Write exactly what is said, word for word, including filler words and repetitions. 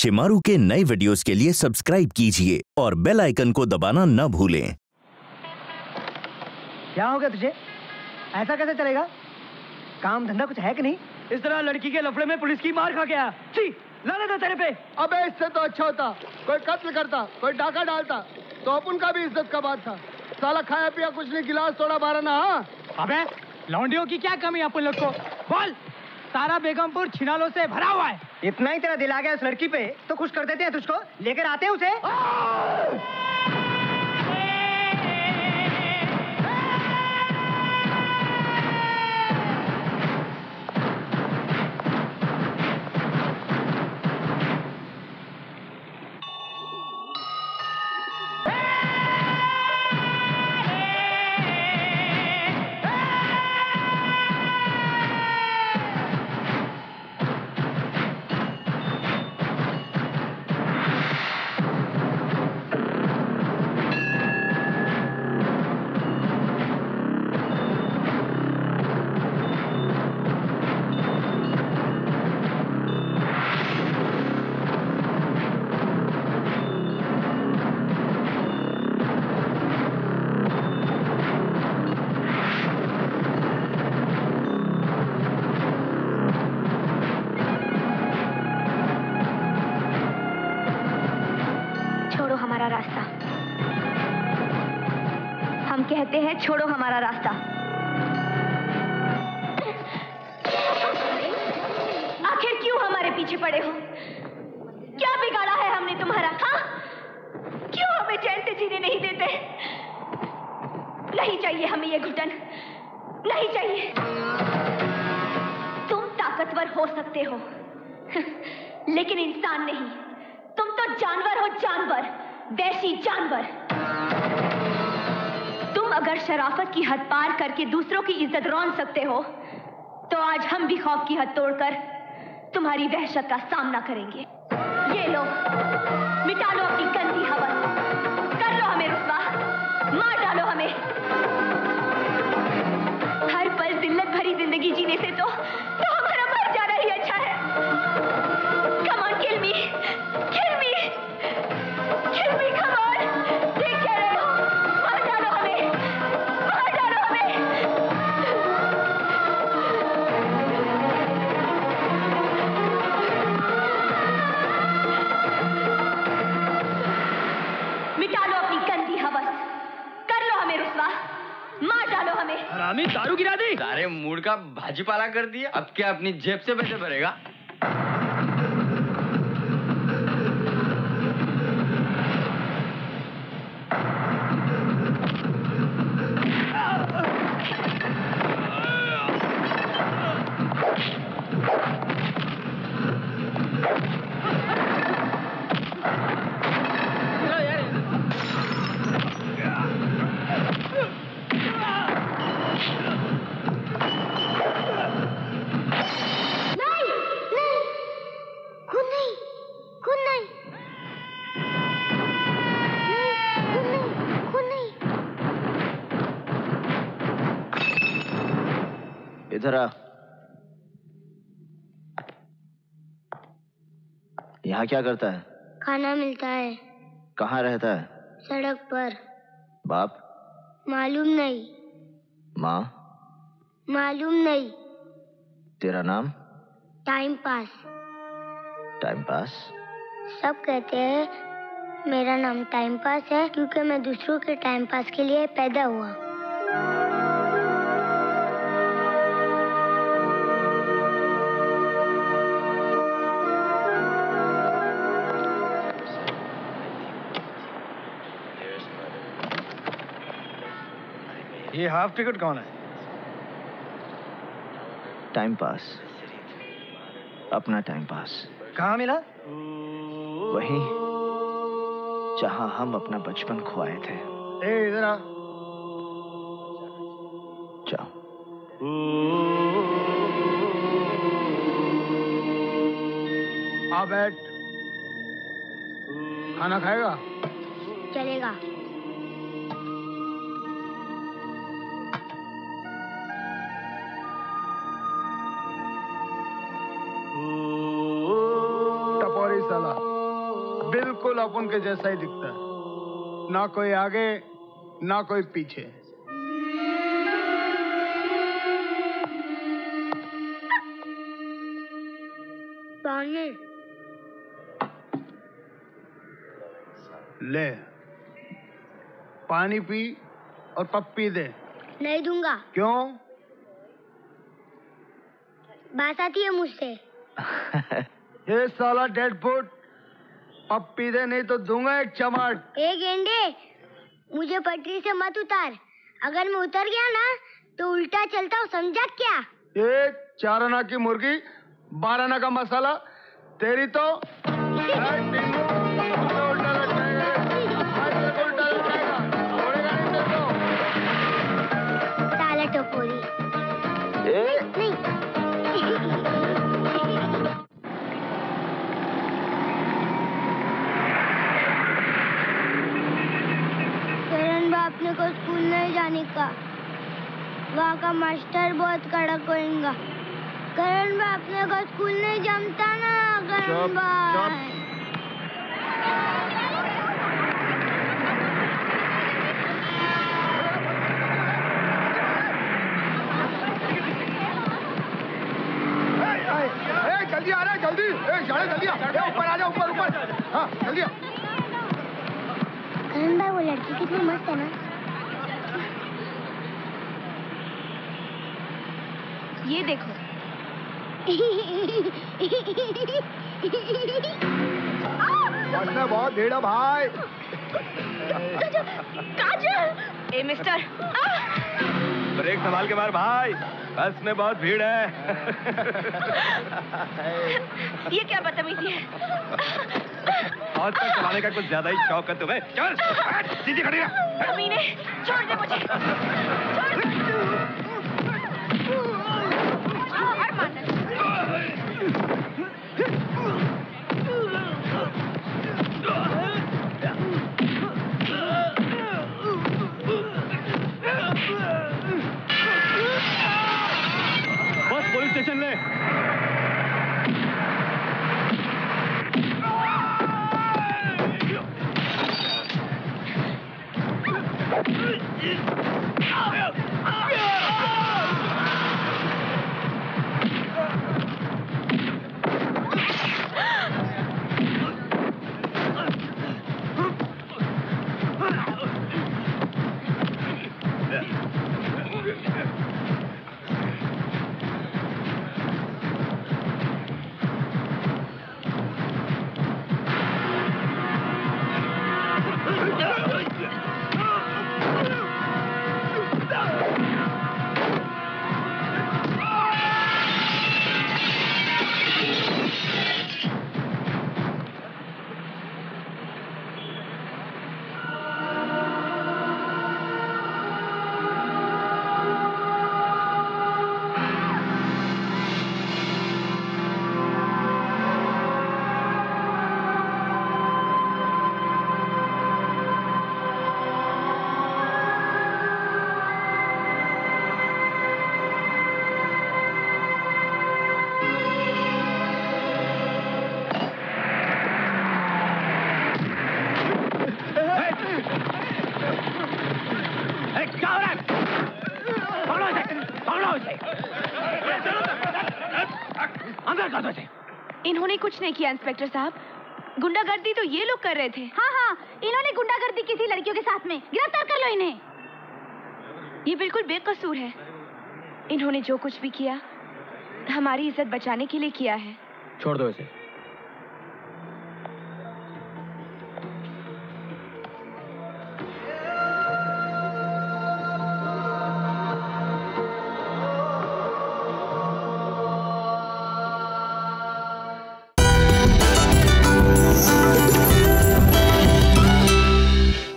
शिमारू के नए वीडियोस के लिए सब्सक्राइब कीजिए और बेल आइकन को दबाना न भूलें। क्या हो गया तुझे? ऐसा कैसे चलेगा? काम धंधा कुछ है कि नहीं? इस तरह लड़की के लफड़े में पुलिस की मार खा गया। छी, लानत है तेरे पे। अबे इससे तो अच्छा होता कोई कत्ल करता, कोई डाका डालता, तो अपन का भी इज्जत का बात था। साला खाया पिया कुछ नहीं, गिलास तोड़ा मारा ना। हाँ? अबे लौंडियों की क्या कमी अपन लोग को? बोल। सारा बेगमपुर छिनालों से भरा हुआ है। इतना ही तेरा दिल आ गया उस लड़की पे तो खुश कर देते हैं तुझको, लेकर आते हैं उसे। हमारा रास्ता, हम कहते हैं छोड़ो हमारा रास्ता। आखिर क्यों हमारे पीछे पड़े हो? क्या बिगाड़ा है हमने तुम्हारा? हाँ? क्यों हमें चैन से जीने नहीं देते? नहीं चाहिए हमें ये घुटन, नहीं चाहिए। तुम ताकतवर हो सकते हो लेकिन इंसान नहीं। तुम तो जानवर हो, जानवर, वैसी जानवर। तुम अगर शराफत की हद पार करके दूसरों की इज्जत रौंद सकते हो तो आज हम भी खौफ की हद तोड़कर तुम्हारी वहशत का सामना करेंगे। ये लो, मिटा लो अपनी गंदी हवस, कर लो हमें रुसवा, मार डालो हमें। हर पल जिल्लत भरी जिंदगी जीने से तो, तो हमारा मर जाना ही अच्छा है। Come on, kill me, kill me, kill me, come on। देख क्या रहे हो? मार डालो हमें, मार डालो हमें। मिटा लो अपनी गंदी हवस, कर लो हमें रुसवा, मार डालो हमें। हरामी, दारू गिरा दी। सारे मूड का भाजीपाला कर दिया, अब क्या अपनी जेब से पैसे भरेगा? इधर आ। यहाँ क्या करता है? खाना मिलता है। कहाँ रहता है? सड़क पर। बाप? मालूम नहीं। माँ? मालूम नहीं। तेरा नाम? Time pass. Time pass? सब कहते हैं मेरा नाम टाइम पास है क्योंकि मैं दूसरों के टाइम पास के लिए पैदा हुआ। ये हाफ टिकट कौन है? टाइम पास, अपना टाइम पास। कहाँ मिला? वहीं जहाँ हम अपना बचपन खोए थे। ए इधर आ। जाओ। आ बैठ। खाना खाएगा? चलेगा। टपोरी साला। बिल्कुल अपन के जैसा ही दिखता है, ना कोई आगे ना कोई पीछे। पानी ले, पानी पी और पप्पी दे। नहीं दूंगा। क्यों? बात आती है मुझसे। ये साला डेड फूड, पप्पी दे नहीं तो दूंगा एक चमाट। ए गेंडे, मुझे पटरी से मत उतार। अगर मैं उतर गया ना तो उल्टा चलता हूँ, समझा क्या? ये चार आना की मुर्गी, बारह आना का मसाला, तेरी तो उल्टा लग जाएगा, उल्टा लग जाएगा, छोड़ेगा नहीं तेरे को। साला टपोरी। नहीं। करण बाप ने को स्कूल नहीं जाने का, वहाँ का मास्टर बहुत कड़क होएगा। करण बाप ने को स्कूल नहीं जमता ना। करण बाप जल्दी आ रहा है, जल्दी। ए, शाळे जल्दी आ, ऊपर आ जा, ऊपर ऊपर। हाँ जल्दी आ। करण भाई वो लड़की कितनी मस्त है ना। ये देखो। बस में बहुत भीड़ है भाई। काजल। ए मिस्टर, ब्रेक संभाल के मार भाई, बस में बहुत भीड़ है। ये क्या बदतमीजी है? और तक चलाने का कुछ ज्यादा ही शौक है तुम्हें। चल सीधी खड़ी रह। कमीने, छोड़ दे मुझे। छोड़ दे। बस पुलिस स्टेशन ले। इन्होंने कुछ नहीं किया इंस्पेक्टर साहब, गुंडागर्दी तो ये लोग कर रहे थे। हाँ हाँ, इन्होंने गुंडागर्दी की थी लड़कियों के साथ में। गिरफ्तार कर लो इन्हें। ये बिल्कुल बेकसूर है। इन्होंने जो कुछ भी किया हमारी इज्जत बचाने के लिए किया है। छोड़ दो इसे।